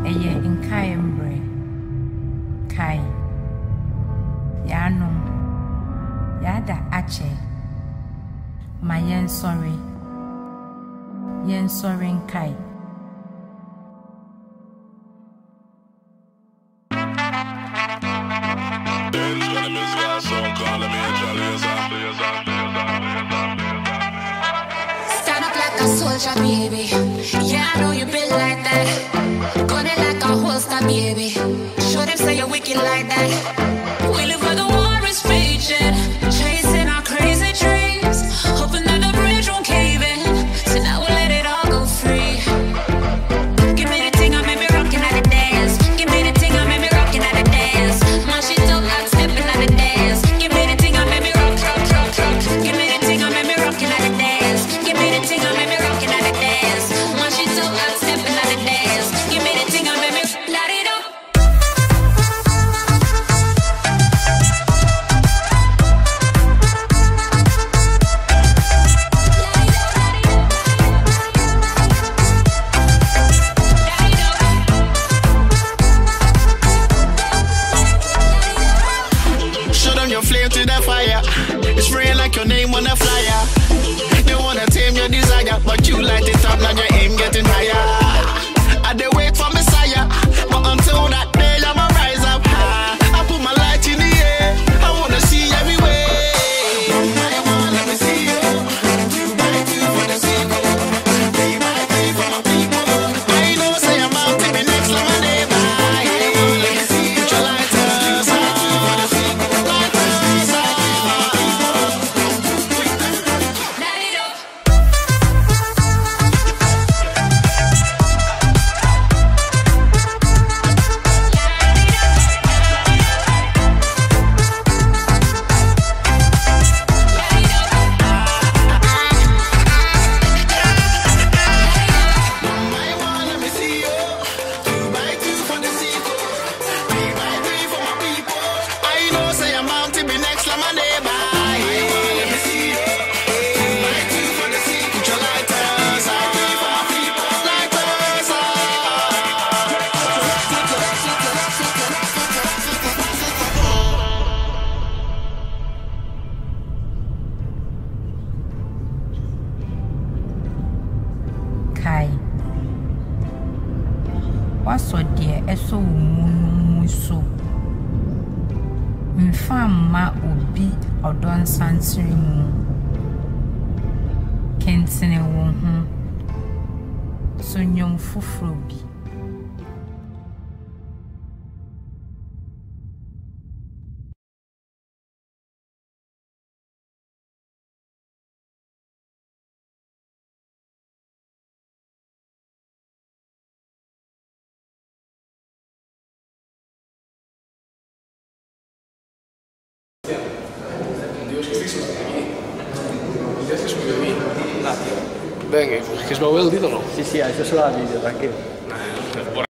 Eye nkae mbre kai yano yada ache ma yen sorry nkai Stand up like a soldier, baby. Yeah, I know you built like that. Gun it like a holster, baby. Show them say you're wicked like that. We live where the war is raging, chasing our crazy dreams, hoping that the bridge won't cave in. So now we'll let it all go free. Give me the thing, I made me rockin' at the dance. Give me the thing, I made me rockin' at the dance. My shit up, I'm stepping at the dance. Give me the thing, I made me rock. Give me the thing, I made me rockin' at the dance. Give me the thing, I made me rockin' at the dance. My shit up, I'm stepping at the dance. Give me the thing, I made me light it up. Show them your flame to the fire. It's spraying like your name on a flyer. They wanna tame your desire, but you light it up, now your aim getting higher. I dey wait for Messiah, but until that day I'ma rise up high. I put my light in the air, I wanna see everywhere. I wanna let me see you. 2x2 for the sequel, 3x3 for my people. I know say I'm out to be next like my neighbor. I wanna let me see you. Put your lighters on. kai waso de eso wumu so mfamma obi odon sansiri mu kentene wo hu so nyom fufuro bi Venga, que es Mauel, dídolo. Sí, eso es la vídeo, tranquilo.